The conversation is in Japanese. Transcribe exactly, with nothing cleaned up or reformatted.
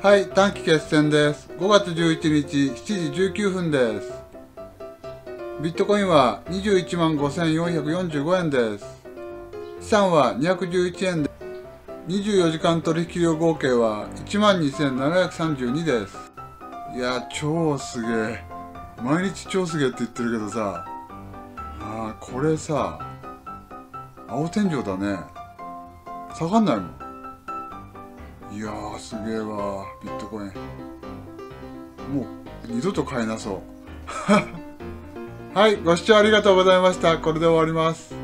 はい、短期決戦です。ごがつじゅういちにちしちじじゅうきゅうふんです。ビットコインはにじゅういちまんごせんよんひゃくよんじゅうごえんです。資産はにひゃくじゅういちえんで、にじゅうよじかん取引量合計はいちまんにせんななひゃくさんじゅうにです。いや、超すげえ。毎日超すげえって言ってるけどさ、あー、これさ、青天井だね。下がんないもん。いやー、すげえわ、ビットコイン。もう、二度と買えなそう。はい、ご視聴ありがとうございました。これで終わります。